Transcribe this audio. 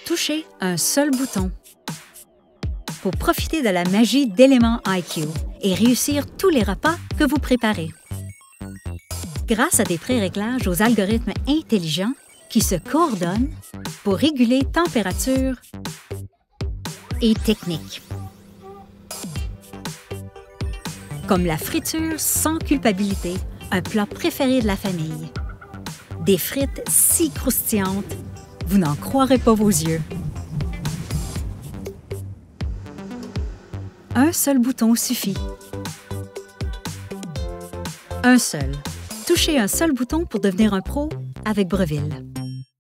toucher un seul bouton pour profiter de la magie d'Element IQ et réussir tous les repas que vous préparez. Grâce à des pré-réglages aux algorithmes intelligents qui se coordonnent pour réguler température et technique. Comme la friture sans culpabilité, un plat préféré de la famille. Des frites si croustillantes, vous n'en croirez pas vos yeux. Un seul bouton suffit. Un seul. Touchez un seul bouton pour devenir un pro avec Breville.